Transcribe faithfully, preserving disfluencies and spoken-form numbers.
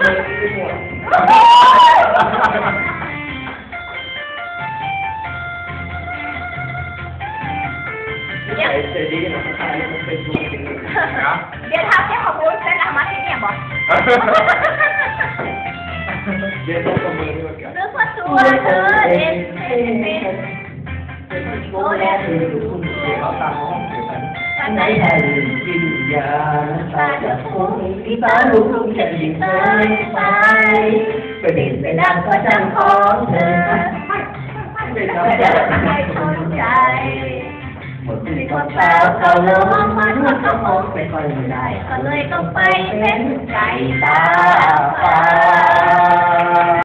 เดี๋ยวเดี๋ยวทำแค่ขอบคุณเป็นอามาที่เนี่ยบอกเดี๋ยวต้องประเมินด้วยกันเรื่องว่าตัวเธอเอ็นเอ็นเป็นโอ้แล้วเดี๋ยวเขาตามห้องเดียวกันวันไหนแผ่นดินยาตาจะคงที่ฟ้าลูกทุ่งจะยิ่งเกินไปไปดินไปดังก็จังของเธอไม่ทำใจไม่ทำใจหมดที่คนสาวเขาลงมาทวดเขาคงไปคอยไม่ได้ก็เลยต้องไปเป็นใจตาฟ้า